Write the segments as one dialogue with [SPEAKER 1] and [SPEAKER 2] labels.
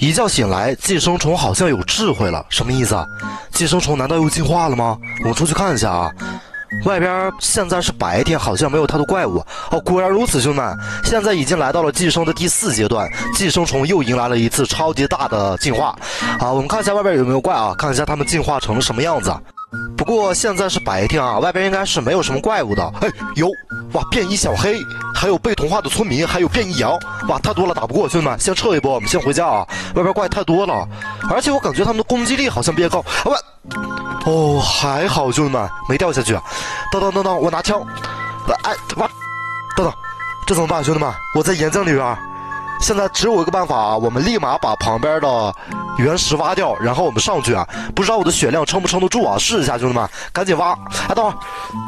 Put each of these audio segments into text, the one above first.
[SPEAKER 1] 一觉醒来，寄生虫好像有智慧了，什么意思啊？寄生虫难道又进化了吗？我们出去看一下啊。外边现在是白天，好像没有太多怪物哦。果然如此，兄弟们，现在已经来到了寄生的第4阶段，寄生虫又迎来了一次超级大的进化。好，我们看一下外边有没有怪啊，看一下它们进化成了什么样子。不过现在是白天啊，外边应该是没有什么怪物的。哎，有哇，变异小黑，还有被同化的村民，还有变异羊，哇，太多了，打不过，兄弟们，先撤一波，我们先回家啊。外边怪太多了，而且我感觉他们的攻击力好像变高啊不。哦，还好，兄弟们没掉下去。等，我拿枪。哎，等，这怎么办，兄弟们？我在岩浆里边。现在只有一个办法啊，我们立马把旁边的原石挖掉，然后我们上去啊。不知道我的血量撑不撑得住啊？试一下，兄弟们，赶紧挖。哎，等会儿。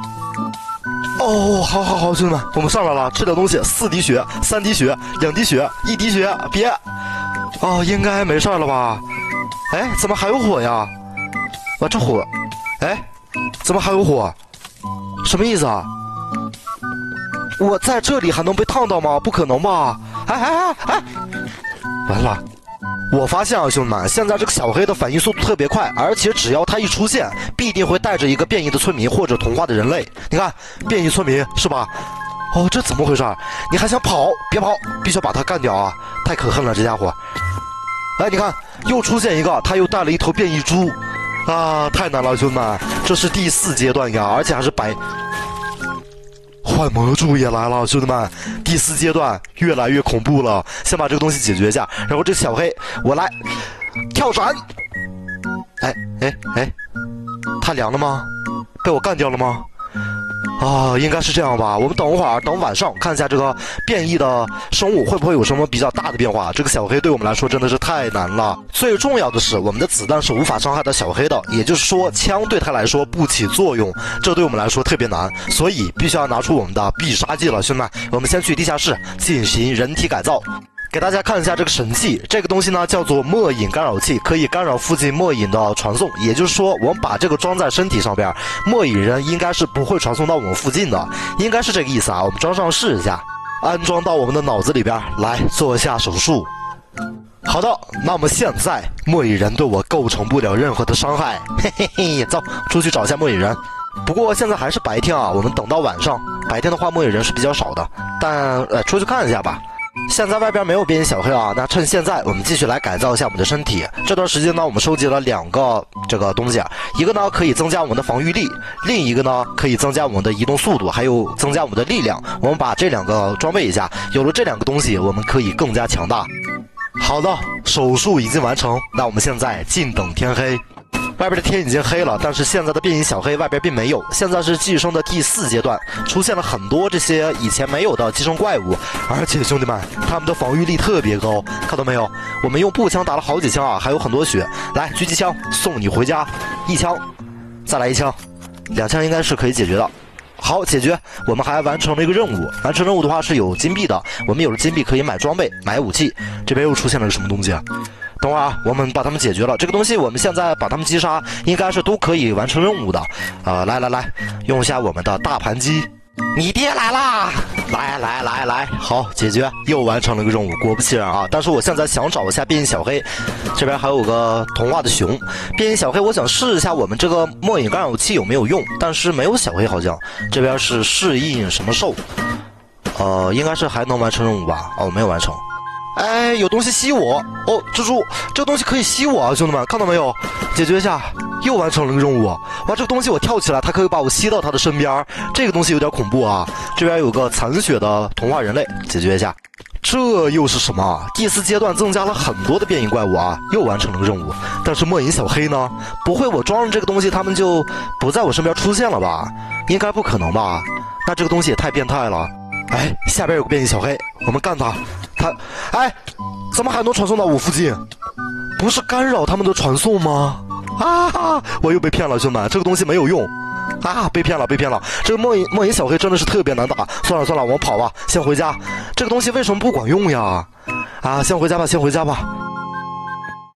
[SPEAKER 1] 哦，好，兄弟们，我们上来了，吃点东西。4滴血，3滴血，2滴血，1滴血，别。哦，应该没事了吧？哎，怎么还有火呀？哇，这火，哎，怎么还有火？什么意思啊？我在这里还能被烫到吗？不可能吧？哎，完了！我发现啊，兄弟们，现在这个小黑的反应速度特别快，而且只要它一出现，必定会带着一个变异的村民或者同化的人类。你看，变异村民是吧？哦，这怎么回事？你还想跑？别跑，必须要把它干掉啊！太可恨了，这家伙！哎，你看，又出现一个，他又带了一头变异猪。啊，太难了，兄弟们，这是第4阶段呀，而且还是白。幻魔蛛也来了，兄弟们，第4阶段越来越恐怖了。先把这个东西解决一下，然后这小黑，我来跳闪。哎，他凉了吗？被我干掉了吗？啊，应该是这样吧。我们等会儿，等晚上看一下这个变异的生物会不会有什么比较大的变化。这个小黑对我们来说真的是太难了。最重要的是，我们的子弹是无法伤害到小黑的，也就是说，枪对他来说不起作用，这对我们来说特别难，所以必须要拿出我们的必杀技了，兄弟们。我们先去地下室进行人体改造。给大家看一下这个神器，这个东西呢叫做末引干扰器，可以干扰附近末引的传送。也就是说，我们把这个装在身体上边，末引人应该是不会传送到我们附近的，应该是这个意思啊。我们装上试一下，安装到我们的脑子里边，来做一下手术。好的，那么现在末引人对我构成不了任何的伤害，嘿，走，出去找一下末引人。不过现在还是白天啊，我们等到晚上。白天的话，末引人是比较少的，但出去看一下吧。现在外边没有变异小黑啊，那趁现在我们继续来改造一下我们的身体。这段时间呢，我们收集了2个这个东西，一个呢可以增加我们的防御力，另一个呢可以增加我们的移动速度，还有增加我们的力量。我们把这2个装备一下，有了这2个东西，我们可以更加强大。好的，手术已经完成，那我们现在静等天黑。外边的天已经黑了，但是现在的变异小黑外边并没有。现在是寄生的第4阶段，出现了很多这些以前没有的寄生怪物，而且兄弟们，他们的防御力特别高，看到没有？我们用步枪打了好几枪啊，还有很多血。来，狙击枪送你回家，1枪，再来1枪，2枪应该是可以解决的。好，解决。我们还完成了一个任务，完成任务的话是有金币的，我们有了金币可以买装备、买武器。这边又出现了个什么东西啊？等会儿啊，我们把它们解决了。这个东西我们现在把它们击杀，应该是都可以完成任务的。来，用一下我们的大盘击。你爹来啦！来，好，解决，又完成了一个任务。果不其然啊，但是我现在想找一下变异小黑，这边还有个童话的熊。变异小黑，我想试一下我们这个末引干扰器有没有用，但是没有小黑好像。这边是适应什么兽？应该是还能完成任务吧？哦，没有完成。哎，有东西吸我哦，蜘蛛，这个东西可以吸我啊，兄弟们，看到没有？解决一下，又完成了一个任务。哇，这个东西我跳起来，它可以把我吸到它的身边，这个东西有点恐怖啊。这边有个残血的童话人类，解决一下。这又是什么？第4阶段增加了很多的变异怪物啊，又完成了个任务。但是末引小黑呢？不会我装上这个东西，他们就不在我身边出现了吧？应该不可能吧？那这个东西也太变态了。哎，下边有个变异小黑，我们干他。哎，怎么还能传送到我附近？不是干扰他们的传送吗？啊，我又被骗了，兄弟们，这个东西没有用啊，被骗了。这个末引小黑真的是特别难打。算了，我们跑吧，先回家。这个东西为什么不管用呀？啊，先回家吧。